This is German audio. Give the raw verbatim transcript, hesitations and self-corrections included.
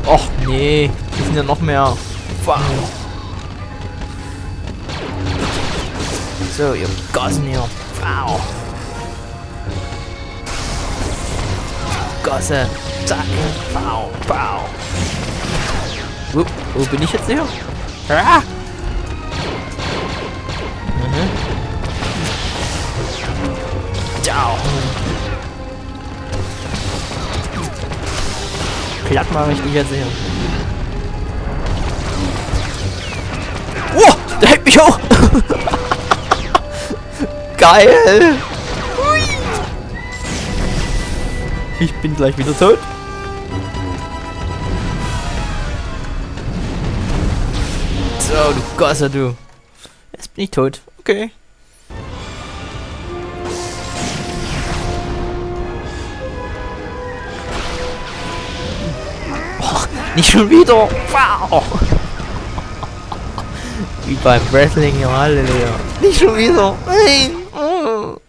Och, nee. Hier sind ja noch mehr. Wow. So, ihr Gossen hier. Wow. Gosse. Zack. Wow. Wow. Wo, wo bin ich jetzt hier? Ah. Mhm. Ciao. Platt mache ich dich jetzt hier. Oh, der hält mich hoch. Geil. Hui. Ich bin gleich wieder tot. So, du Gosse, du. Jetzt bin ich tot. Okay. Oh, nicht schon wieder. Wow. Wie beim Wrestling, ja, Halleluja. Nicht schon wieder. Nein. Oh.